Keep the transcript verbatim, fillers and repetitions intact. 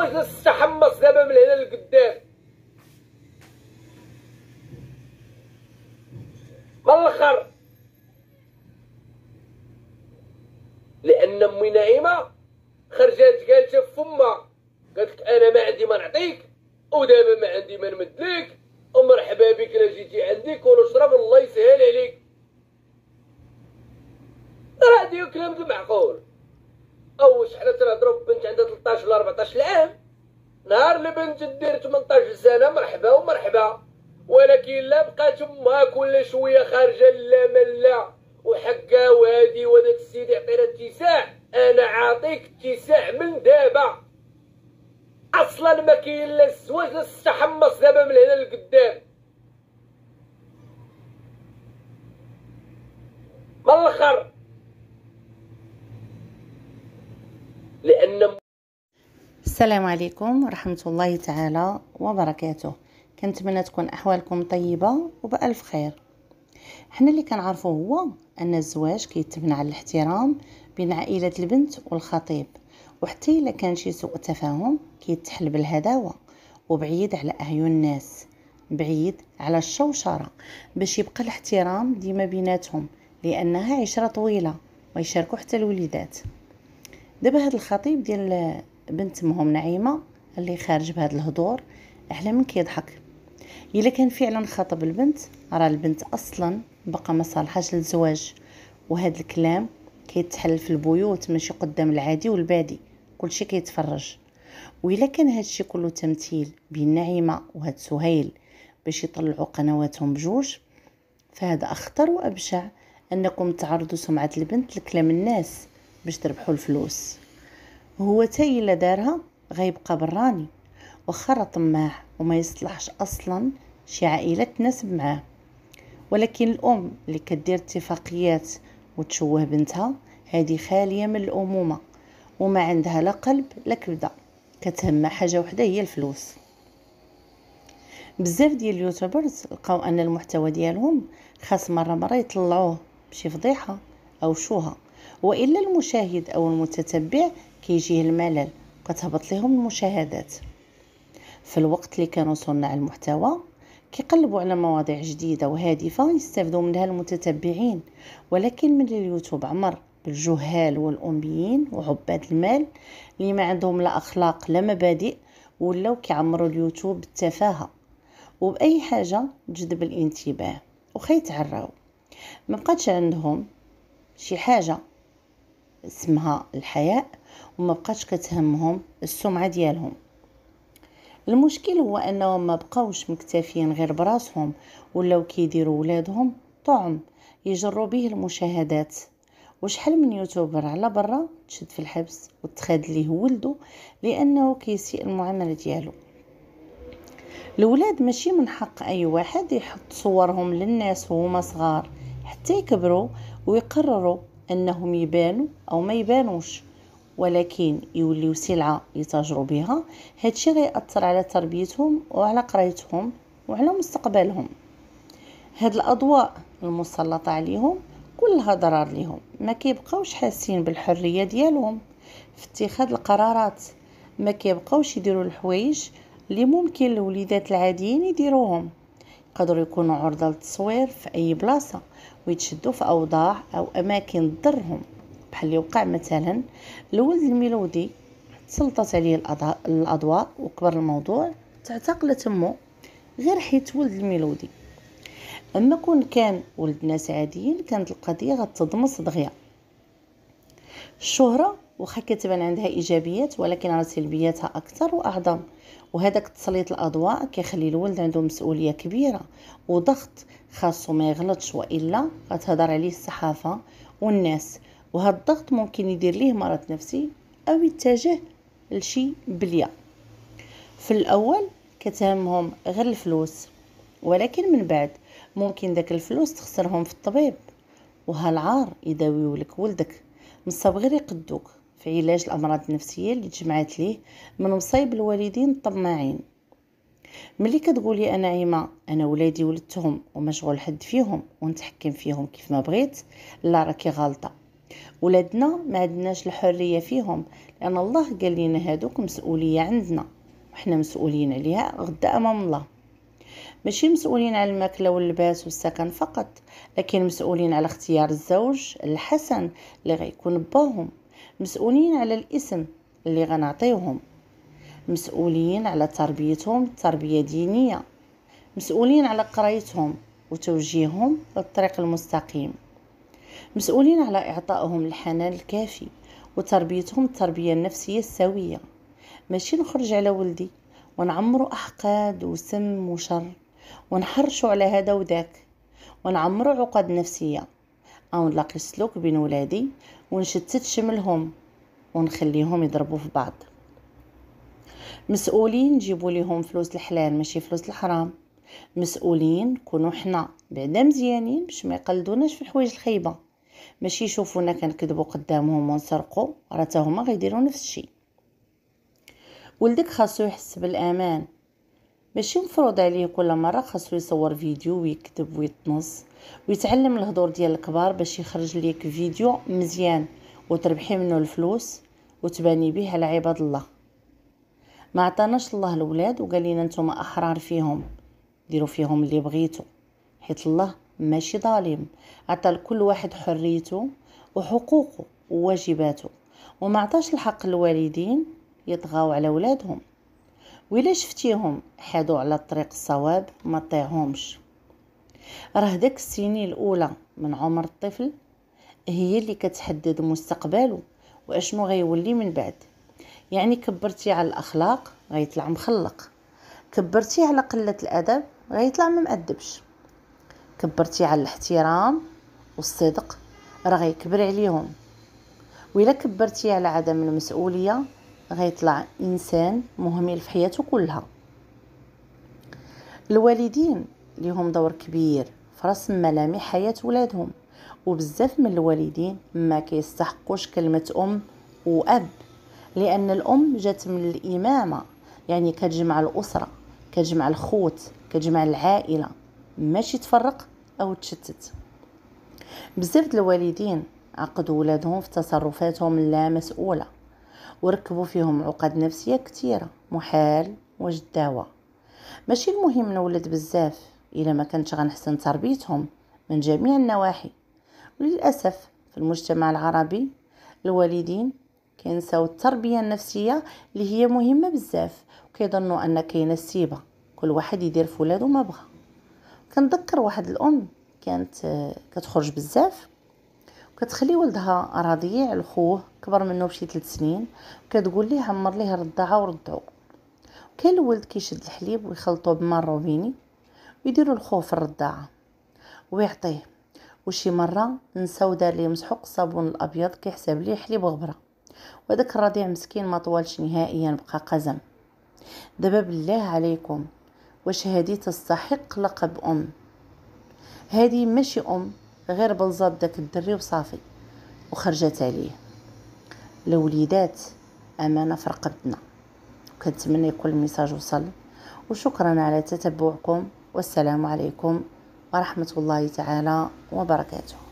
الزواج تستحمص دابا من هنا لقدام من الاخر، لان امي نعيمه خرجات قالتها في فمها، قالت لك انا ما عندي ما نعطيك ودابا ما عندي ما نمدلك ومرحبا بك الا جيتي عندي كل وشرب الله يسهل عليك. راه هادي كلام معقول. او شحال تنهضروا ببنت عندها ثلاثطاش ولا أربعطاش عام، نهار اللي بنت دير ثمنطاش سنه مرحبا ومرحبا، ولكن لا بقات امها كل شويه خارجه لا ملا وحكا وهادي وداك السيد يعطينا اتساع، انا عاطيك اتساع من دابا. اصلا ما كاين لا الزواج لا تستحمص دابا من هنا لقدام من الاخر، لان السلام عليكم ورحمة الله تعالى وبركاته. كنتمنى تكون احوالكم طيبة وبألف خير. حنا اللي كنعرفو هو ان الزواج كيتبنى على الاحترام بين عائلة البنت والخطيب، وحتى الا كان شي سوء تفاهم كيتحل بالهداوة وبعيد على اعين الناس، بعيد على الشوشرة، باش يبقى الاحترام ديما بيناتهم، لانها عشرة طويلة ويشاركوا حتى الوليدات. دابا هاد الخطيب ديال بنت مهم نعيمه اللي خارج بهذا الهضور على من كيضحك. الا كان فعلا خاطب البنت، راه البنت اصلا بقى ما صالحاش للزواج، وهذا الكلام كيتحل في البيوت ماشي قدام العادي والبادي، كلشي كيتفرج. والا كان هادشي كله تمثيل بين نعيمه وهاد سهيل باش يطلعوا قنواتهم بجوج، فهذا اخطر وابشع انكم تعرضوا سمعه البنت لكلام الناس باش تربحوا الفلوس. هو تاي الا دارها غيبقى براني، وخا طماع وما يصلحش اصلا شي عائله تناسب معاه. ولكن الام اللي كدير اتفاقيات وتشوه بنتها، هذه خاليه من الامومه وما عندها لا قلب لا كبده، كتهمها حاجه وحده هي الفلوس. بزاف ديال اليوتيوبرز لقاو ان المحتوى ديالهم خاص مره مره يطلعوه بشي فضيحه او شوهه، والا المشاهد او المتتبع كيجيه الملل وكتهبط لهم المشاهدات. في الوقت اللي كانوا صناع المحتوى كيقلبوا على مواضيع جديده وهادفه يستافدوا منها المتتبعين، ولكن من اليوتيوب عمر بالجهال والاميين وعباد المال اللي ما عندهم لا اخلاق لا مبادئ، ولاو كيعمروا اليوتيوب بالتفاهه وباي حاجه تجذب الانتباه وخيتعراو. ما بقاتش عندهم شي حاجه اسمها الحياء، وما بقاتش كتهمهم السمعه ديالهم. المشكل هو انهم ما بقاوش مكتفين غير براسهم، ولاو كيديروا ولادهم طعم يجروا به المشاهدات. وشحال من يوتيوبر على برا تشد في الحبس وتخاد ليه ولده لانه كيسيء المعامله ديالو. الولاد ماشي من حق اي واحد يحط صورهم للناس وهما صغار حتى يكبروا ويقرروا انهم يبانوا او ما يبانوش، ولكن يوليو سلعه يتاجروا بها. هادشي غيأثر على تربيتهم وعلى قرايتهم وعلى مستقبلهم. هاد الاضواء المسلطه عليهم كلها ضرر ليهم، ما كيبقاوش حاسين بالحريه ديالهم في اتخاذ القرارات، ما كيبقاوش يديروا الحوايج اللي ممكن الوليدات العاديين يديروهم. يقدروا يكونوا عرضه للتصوير في اي بلاصه ويتشدوا في اوضاع او اماكن تضرهم، بحال اللي وقع مثلا الولد الميلودي تسلطت عليه الاضواء وكبر الموضوع، تعتقلت امه غير حيت ولد الميلودي. اما كون كان ولد ناس عاديين كانت القضيه غتضمس دغيا. الشهره واخا كتبان عندها ايجابيات، ولكن راه سلبياتها اكثر واعظم. وهذاك تسليط الاضواء كيخلي الولد عنده مسؤوليه كبيره وضغط، خاصو ما يغلطش والا غتهضر عليه الصحافه والناس، وهذا الضغط ممكن يدير ليه مرض نفسي او يتجه لشي بليه. في الاول كتهمهم غير الفلوس، ولكن من بعد ممكن داك الفلوس تخسرهم في الطبيب، وهالعار يداويو لك ولدك مصاب غير يقدوك في علاج الامراض النفسيه اللي تجمعت ليه من مصايب الوالدين الطماعين. ملي كتقولي انا عيمه انا ولادي ولدتهم ومشغول حد فيهم ونتحكم فيهم كيف ما بغيت، لا راكي غلطه. ولادنا ما عندناش الحريه فيهم، لان الله قال لنا هادوك مسؤوليه عندنا وحنا مسؤولين عليها غدا امام الله. ماشي مسؤولين على الماكله واللباس والسكن فقط، لكن مسؤولين على اختيار الزوج الحسن اللي غيكون باهم، مسؤولين على الاسم اللي غنعطيوهم، مسؤولين على تربيتهم تربيه دينيه، مسؤولين على قرايتهم وتوجيههم للطريق المستقيم، مسؤولين على إعطائهم الحنان الكافي وتربيتهم التربية النفسية السوية. ماشي نخرج على ولدي ونعمرو أحقاد وسم وشر ونحرشوا على هذا وذاك ونعمرو عقد نفسية، أو نلاقي سلوك بين ولادي ونشتت شملهم ونخليهم يضربوا في بعض. مسؤولين نجيبوا لهم فلوس الحلال ماشي فلوس الحرام، مسؤولين كونوا حنا بعدا مزيانين باش ما يقلدوناش في الحوايج الخايبه، ماشي يشوفونا كنكذبوا قدامهم ونسرقوا راه حتى هما غيديروا نفس الشيء. ولدك خاصو يحس بالامان، ماشي مفروض عليه كل مره خاصو يصور فيديو ويكذب ويطنز ويتعلم الهضور ديال الكبار باش يخرج ليك فيديو مزيان وتربحي منه الفلوس وتباني به على عباد الله. ما عطاناش الله الولاد وقال لنا نتوما احرار فيهم، ديروا فيهم اللي بغيتوا، حيت الله ماشي ظالم، عطى لكل واحد حريته وحقوقه وواجباته، وما عطاش الحق للوالدين يطغاو على ولادهم. وإلا شفتيهم حادوا على الطريق الصواب ما طيعهمش. راه داك السنين الاولى من عمر الطفل هي اللي كتحدد مستقبله واشنو غيولي من بعد. يعني كبرتي على الاخلاق غيطلع مخلق، كبرتي على قله الادب غيطلع ما مأدبش، كبرتي على الاحترام والصدق راه غيكبر عليهم، وإلا كبرتي على عدم المسؤوليه غيطلع انسان مهمل في حياته كلها. الوالدين ليهم دور كبير في رسم ملامح حياه ولادهم، وبزاف من الوالدين ما كيستحقوش كلمه ام واب، لان الام جات من الامامه، يعني كتجمع الاسره، كتجمع الخوت، كتجمع العائله، ماشي تفرق او تشتت. بزاف د الوالدين عقدوا ولادهم في تصرفاتهم لا مسؤوله وركبوا فيهم عقد نفسيه كثيره محال واش الدواء. ماشي المهم نولد بزاف الا ما كانتش غنحسن تربيتهم من جميع النواحي. وللاسف في المجتمع العربي الوالدين كينساو التربيه النفسيه اللي هي مهمه بزاف، وكيظنوا ان كاينه السيبه كل واحد يدير في ولادو ما بغى. كنذكر واحد الام كانت كتخرج بزاف وكتخلي ولدها رضيع لخوه كبر منه بشي ثلاث سنين، وكتقول ليه عمر ليه الرضاعه وردعو. كان الولد كيشد الحليب ويخلطوه بماء الروبيني ويديروا الخوه في الرضاعه ويعطيه، وشي مره نساو دار ليه مسحوق الصابون الابيض كيحسب ليه حليب غبره، وداك الرضيع مسكين ما طوالش نهائيا بقى قزم. دابا بالله عليكم واش هادي تستحق لقب ام؟ هادي ماشي ام، غير بلزات داك الدري وصافي وخرجت عليه. الوليدات امانه في رقبتنا. كنتمنى يكون الميساج وصل، وشكرا على تتبعكم، والسلام عليكم ورحمه الله تعالى وبركاته.